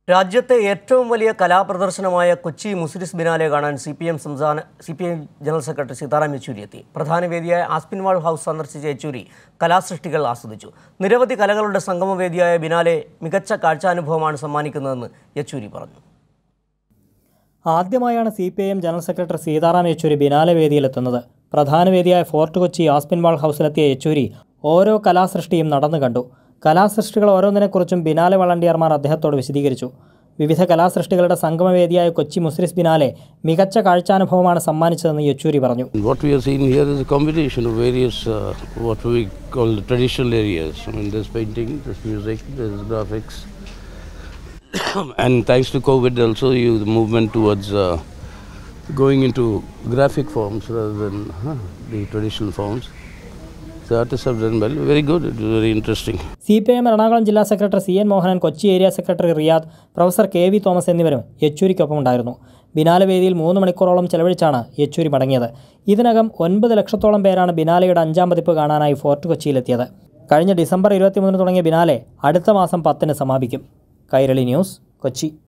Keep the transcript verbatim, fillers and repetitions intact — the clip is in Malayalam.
രാജ്യത്തെ ഏറ്റവും വലിയ കലാപ്രദർശനമായ കൊച്ചി മുസ്ലിസ് ബിനാലെ കാണാൻ സി പി എം സംസ്ഥാന C P M general secretary Sitaram Yechury എത്തി. പ്രധാന വേദിയായ ആസ്പിൻവാൾ ഹൗസ് സന്ദർശിച്ച യെച്ചൂരി കലാസൃഷ്ടികൾ ആസ്വദിച്ചു. നിരവധി കലകളുടെ സംഗമവേദിയായ ബിനാലെ മികച്ച കാഴ്ചാനുഭവമാണ് സമ്മാനിക്കുന്നതെന്ന് യെച്ചൂരി പറഞ്ഞു. ആദ്യമായാണ് C P I M general secretary Sitaram Yechury Biennale വേദിയിലെത്തുന്നത്. പ്രധാന വേദിയായ ഫോർട്ട് കൊച്ചി ആസ്പിൻവാൾ ഹൗസിലെത്തിയ യെച്ചൂരി ഓരോ കലാസൃഷ്ടിയും നടന്നു കണ്ടു. കലാസൃഷ്ടികൾ ഓരോന്നിനെക്കുറിച്ചും ബിനാലെ വളണ്ടിയർമാർ അദ്ദേഹത്തോട് വിശദീകരിച്ചു. വിവിധ കലാസൃഷ്ടികളുടെ സംഗമവേദിയായ കൊച്ചി മുസ്ലിസ് ബിനാലെ മികച്ച കാഴ്ചാനുഭവമാണ് സമ്മാനിച്ചതെന്ന് യെച്ചൂരി പറഞ്ഞു. What we are seeing here is a combination of various uh, what we call the traditional areas. I mean, there's painting, there's music, there's graphics, and thanks to COVID also, you the movement towards uh, going into graphic forms rather than huh, the traditional forms. The artists have done well. Very good. It was very interesting. C P I M Ernakulam ജില്ലാ secretary C N Mohanan, Kochi area secretary Riyad, professor K V Thomas എന്നിവരും യെച്ചൂരിക്കൊപ്പം ഉണ്ടായിരുന്നു. ബിനാലെ വേദിയിൽ മൂന്ന് മണിക്കൂറോളം ചെലവഴിച്ചാണ് യെച്ചൂരി മടങ്ങിയത്. ഇതിനകം ഒൻപത് ലക്ഷത്തോളം പേരാണ് ബിനാലെയുടെ അഞ്ചാം പതിപ്പ് കാണാനായി ഫോർട്ട് കൊച്ചിയിലെത്തിയത്. കഴിഞ്ഞ ഡിസംബർ ഇരുപത്തിമൂന്നിന് തുടങ്ങിയ ബിനാലെ അടുത്ത മാസം പത്തിന് സമാപിക്കും. കൈരളി ന്യൂസ്, കൊച്ചി.